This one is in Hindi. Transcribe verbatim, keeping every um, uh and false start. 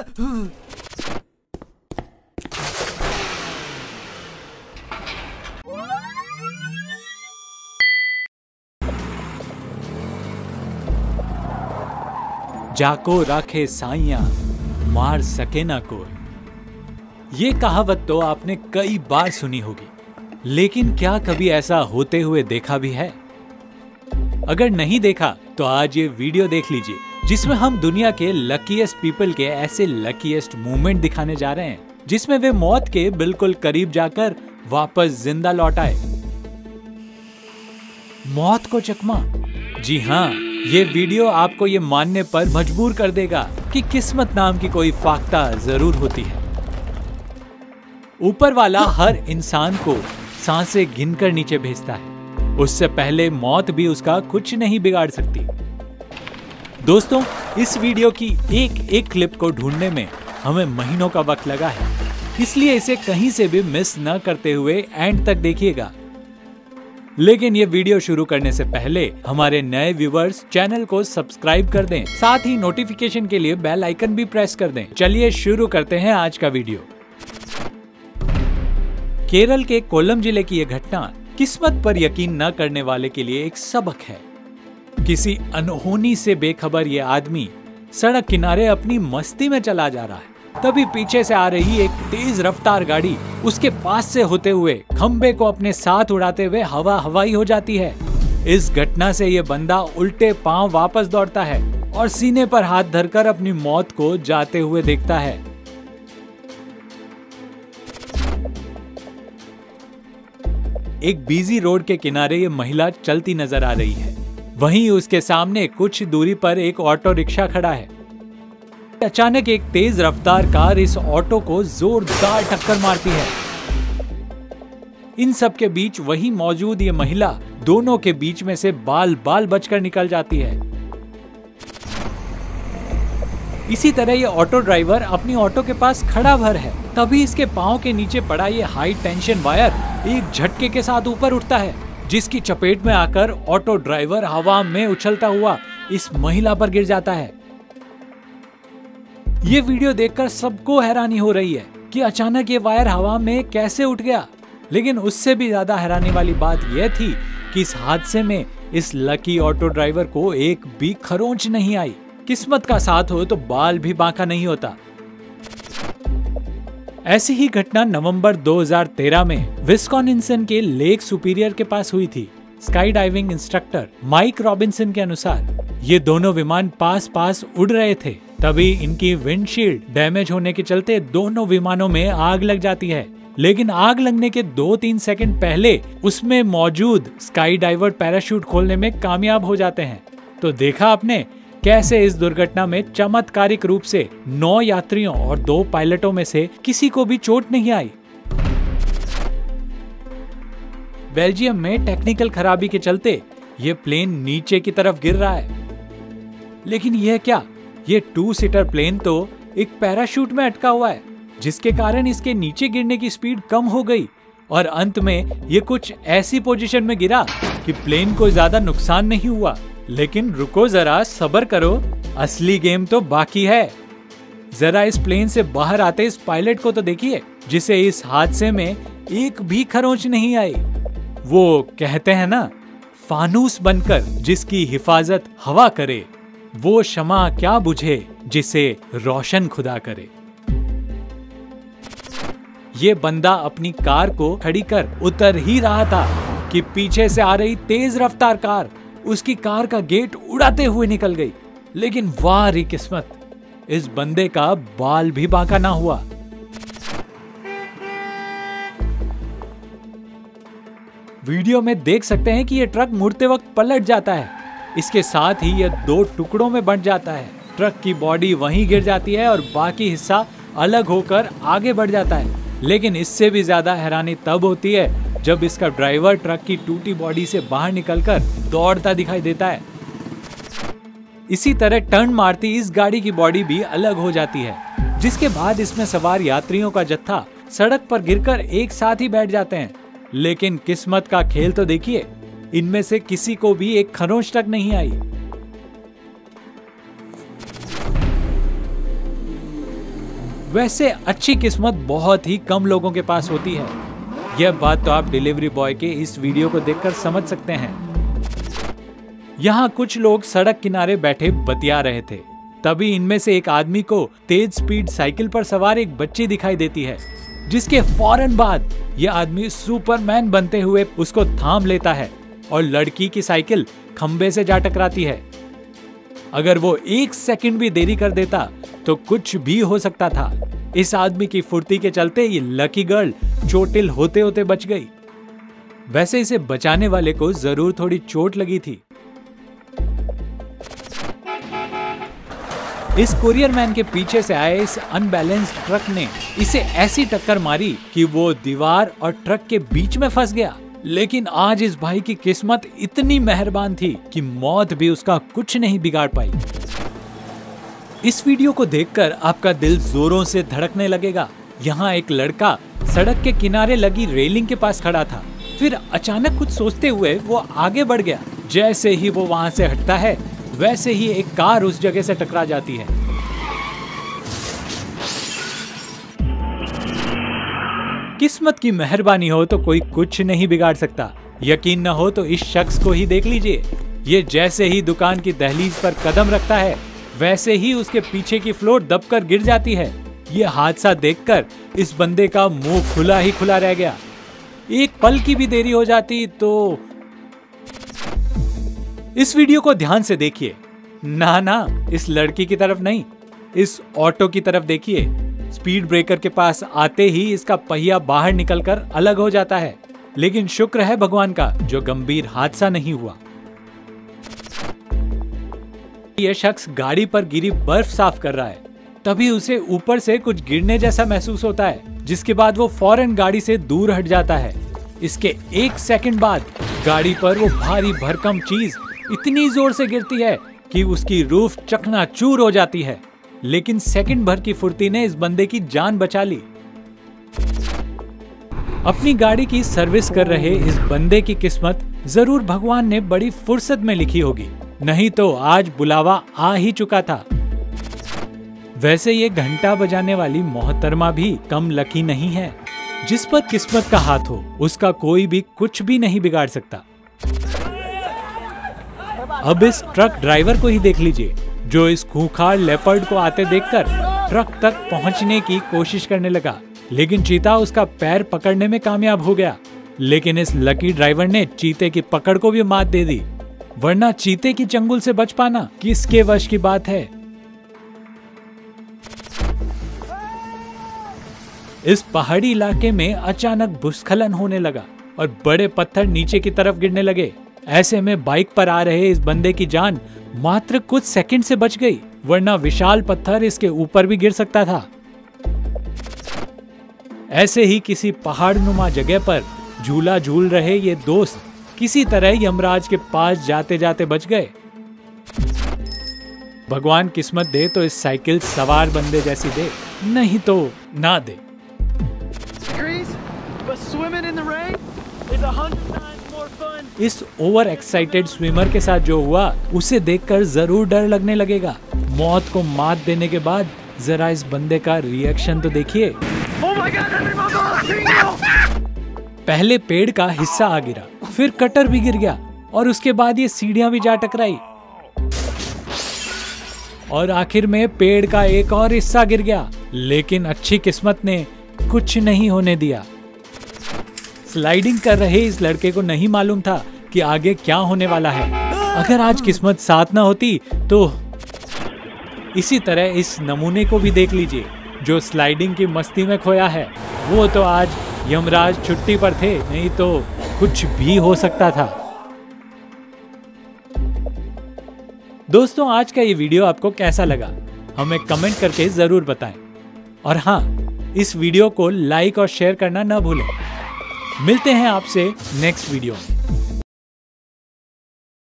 जाको राखे साइयां मार सके ना कोई। ये कहावत तो आपने कई बार सुनी होगी, लेकिन क्या कभी ऐसा होते हुए देखा भी है? अगर नहीं देखा तो आज ये वीडियो देख लीजिए, जिसमें हम दुनिया के लकीएस्ट पीपल के ऐसे लकीएस्ट मूवमेंट दिखाने जा रहे हैं जिसमें वे मौत के बिल्कुल करीब जाकर वापस जिंदा लौट आए। मौत को चकमा। जी हाँ, ये वीडियो आपको ये मानने पर मजबूर कर देगा कि किस्मत नाम की कोई फाख्ता जरूर होती है। ऊपर वाला हर इंसान को सांसें गिनकर नीचे भेजता है, उससे पहले मौत भी उसका कुछ नहीं बिगाड़ सकती। दोस्तों, इस वीडियो की एक एक क्लिप को ढूंढने में हमें महीनों का वक्त लगा है, इसलिए इसे कहीं से भी मिस न करते हुए एंड तक देखिएगा। लेकिन ये वीडियो शुरू करने से पहले हमारे नए व्यूवर्स चैनल को सब्सक्राइब कर दें, साथ ही नोटिफिकेशन के लिए बेल आइकन भी प्रेस कर दें। चलिए शुरू करते हैं आज का वीडियो। केरल के कोल्लम जिले की यह घटना किस्मत पर यकीन न करने वाले के लिए एक सबक है। किसी अनहोनी से बेखबर यह आदमी सड़क किनारे अपनी मस्ती में चला जा रहा है, तभी पीछे से आ रही एक तेज रफ्तार गाड़ी उसके पास से होते हुए खंबे को अपने साथ उड़ाते हुए हवा हवाई हो जाती है। इस घटना से यह बंदा उल्टे पांव वापस दौड़ता है और सीने पर हाथ धरकर अपनी मौत को जाते हुए देखता है। एक बिजी रोड के किनारे ये महिला चलती नजर आ रही है। वहीं उसके सामने कुछ दूरी पर एक ऑटो रिक्शा खड़ा है। अचानक एक तेज रफ्तार कार इस ऑटो को जोरदार टक्कर मारती है। इन सब के बीच वहीं मौजूद ये महिला दोनों के बीच में से बाल बाल बचकर निकल जाती है। इसी तरह ये ऑटो ड्राइवर अपनी ऑटो के पास खड़ा भर है, तभी इसके पांव के नीचे पड़ा ये हाई टेंशन वायर एक झटके के साथ ऊपर उठता है, जिसकी चपेट में आकर ऑटो ड्राइवर हवा में उछलता हुआ इस महिला पर गिर जाता है। ये वीडियो देखकर सबको हैरानी हो रही है कि अचानक ये वायर हवा में कैसे उठ गया, लेकिन उससे भी ज्यादा हैरानी वाली बात यह थी कि इस हादसे में इस लकी ऑटो ड्राइवर को एक भी खरोंच नहीं आई। किस्मत का साथ हो तो बाल भी बांका नहीं होता। ऐसी ही घटना नवंबर दो हज़ार तेरह में विस्कॉन्सिन के लेक सुपीरियर के पास हुई थी। Sky diving instructor Mike Robinson के अनुसार ये दोनों विमान पास पास उड़ रहे थे, तभी इनकी विंडशील्ड डैमेज होने के चलते दोनों विमानों में आग लग जाती है। लेकिन आग लगने के दो तीन सेकंड पहले उसमें मौजूद स्काई डाइवर पैराशूट खोलने में कामयाब हो जाते हैं। तो देखा आपने कैसे इस दुर्घटना में चमत्कारिक रूप से नौ यात्रियों और दो पायलटों में से किसी को भी चोट नहीं आई। बेल्जियम में टेक्निकल खराबी के चलते ये प्लेन नीचे की तरफ गिर रहा है, लेकिन यह क्या, ये टू सीटर प्लेन तो एक पैराशूट में अटका हुआ है, जिसके कारण इसके नीचे गिरने की स्पीड कम हो गई और अंत में ये कुछ ऐसी पोजीशन में गिरा कि प्लेन को ज्यादा नुकसान नहीं हुआ। लेकिन रुको जरा, सब्र करो, असली गेम तो बाकी है। जरा इस प्लेन से बाहर आते इस पायलट को तो देखिए, जिसे इस हादसे में एक भी खरोंच नहीं आई। वो कहते हैं ना, फानूस बनकर जिसकी हिफाजत हवा करे, वो शमा क्या बुझे जिसे रोशन खुदा करे। ये बंदा अपनी कार को खड़ी कर उतर ही रहा था कि पीछे से आ रही तेज रफ्तार कार उसकी कार का गेट उड़ाते हुए निकल गई। लेकिन वाह री किस्मत, इस बंदे का बाल भी बांका ना हुआ। वीडियो में देख सकते हैं कि यह ट्रक मुड़ते वक्त पलट जाता है, इसके साथ ही यह दो टुकड़ों में बंट जाता है। ट्रक की बॉडी वहीं गिर जाती है और बाकी हिस्सा अलग होकर आगे बढ़ जाता है। लेकिन इससे भी ज्यादा हैरानी तब होती है जब इसका ड्राइवर ट्रक की टूटी बॉडी से बाहर निकलकर दौड़ता दिखाई देता है। इसी तरह टर्न मारती इस गाड़ी की बॉडी भी अलग हो जाती है, जिसके बाद इसमें सवार यात्रियों का जत्था सड़क पर गिरकर एक साथ ही बैठ जाते हैं। लेकिन किस्मत का खेल तो देखिए, इनमें से किसी को भी एक खरोंच तक नहीं आई। वैसे अच्छी किस्मत बहुत ही कम लोगों के पास होती है। यह बात तो आप डिलीवरी बॉय के इस वीडियो को देखकर समझ सकते हैं। यहाँ कुछ लोग सड़क किनारे बैठे बतिया रहे थे, तभी इनमें से एक आदमी को तेज स्पीड साइकिल पर सवार एक बच्ची दिखाई देती है, जिसके फौरन बाद यह आदमी सुपरमैन बनते हुए उसको थाम लेता है और लड़की की साइकिल खंबे से जा टकराती है। अगर वो एक सेकंड भी देरी कर देता तो कुछ भी हो सकता था। इस आदमी की फुर्ती के चलते ये लकी गर्ल चोटिल होते होते बच गई। वैसे इसे बचाने वाले को जरूर थोड़ी चोट लगी थी। इस कुरियर मैन के पीछे से आए इस अनबैलेंस्ड ट्रक ने इसे ऐसी टक्कर मारी कि वो दीवार और ट्रक के बीच में फंस गया। लेकिन आज इस भाई की किस्मत इतनी मेहरबान थी कि मौत भी उसका कुछ नहीं बिगाड़ पाई। इस वीडियो को देखकर आपका दिल जोरों से धड़कने लगेगा। यहाँ एक लड़का सड़क के किनारे लगी रेलिंग के पास खड़ा था, फिर अचानक कुछ सोचते हुए वो आगे बढ़ गया। जैसे ही वो वहां से हटता है, वैसे ही एक कार उस जगह से टकरा जाती है। किस्मत की मेहरबानी हो तो कोई कुछ नहीं बिगाड़ सकता। यकीन न हो तो इस शख्स को ही देख लीजिए। ये जैसे ही दुकान की दहलीज पर कदम रखता है, वैसे ही उसके पीछे की फ्लोर दबकर गिर जाती है। ये हादसा देखकर इस बंदे का मुंह खुला ही खुला रह गया। एक पल की भी देरी हो जाती तो। इस वीडियो को ध्यान से देखिए। ना ना, इस लड़की की तरफ नहीं, इस ऑटो की तरफ देखिए। स्पीड ब्रेकर के पास आते ही इसका पहिया बाहर निकलकर अलग हो जाता है, लेकिन शुक्र है भगवान का जो गंभीर हादसा नहीं हुआ। यह शख्स गाड़ी पर गिरी बर्फ साफ कर रहा है, तभी उसे ऊपर से कुछ गिरने जैसा महसूस होता है, जिसके बाद वो फौरन गाड़ी से दूर हट जाता है। इसके एक सेकंड बाद गाड़ी पर वो भारी भरकम चीज इतनी जोर से गिरती है कि उसकी रूफ चकनाचूर हो जाती है। लेकिन सेकंड भर की फुर्ती ने इस बंदे की जान बचा ली। अपनी गाड़ी की सर्विस कर रहे इस बंदे की किस्मत जरूर भगवान ने बड़ी फुर्सत में लिखी होगी, नहीं तो आज बुलावा आ ही चुका था। वैसे ये घंटा बजाने वाली मोहतरमा भी कम लकी नहीं है। जिस पर किस्मत का हाथ हो, उसका कोई भी कुछ भी नहीं बिगाड़ सकता। अब इस ट्रक ड्राइवर को ही देख लीजिए, जो इस खूंखार लेपर्ड को आते देखकर ट्रक तक पहुंचने की कोशिश करने लगा, लेकिन चीता उसका पैर पकड़ने में कामयाब हो गया। लेकिन इस लकी ड्राइवर ने चीते की पकड़ को भी मात दे दी, वरना चीते की चंगुल से बच पाना किसके वश की बात है। इस पहाड़ी इलाके में अचानक भूस्खलन होने लगा और बड़े पत्थर नीचे की तरफ गिरने लगे। ऐसे में बाइक पर आ रहे इस बंदे की जान मात्र कुछ सेकंड से बच गई, वरना विशाल पत्थर इसके ऊपर भी गिर सकता था। ऐसे ही किसी पहाड़ नुमा जगह पर झूला झूल रहे ये दोस्त किसी तरह यमराज के पास जाते जाते बच गए। भगवान किस्मत दे तो इस साइकिल सवार बंदे जैसी दे, नहीं तो ना दे। इस ओवर एक्साइटेड स्विमर के साथ जो हुआ उसे देखकर जरूर डर लगने लगेगा। मौत को मात देने के बाद जरा इस बंदे का रिएक्शन तो देखिए। पहले पेड़ का हिस्सा आ गिरा, फिर कटर भी गिर गया और उसके बाद ये सीढ़ियां भी जा टकराई और आखिर में पेड़ का एक और हिस्सा गिर गया। लेकिन अच्छी किस्मत ने कुछ नहीं होने दिया। स्लाइडिंग कर रहे इस लड़के को नहीं मालूम था कि आगे क्या होने वाला है। अगर आज किस्मत साथ ना होती तो। इसी तरह इस नमूने को भी देख लीजिए, जो स्लाइडिंग की मस्ती में खोया है। वो तो आज यमराज छुट्टी पर थे, नहीं तो कुछ भी हो सकता था। दोस्तों, आज का ये वीडियो आपको कैसा लगा हमें कमेंट करके जरूर बताएं। और हाँ, इस वीडियो को लाइक और शेयर करना ना भूलें। मिलते हैं आपसे नेक्स्ट वीडियो में।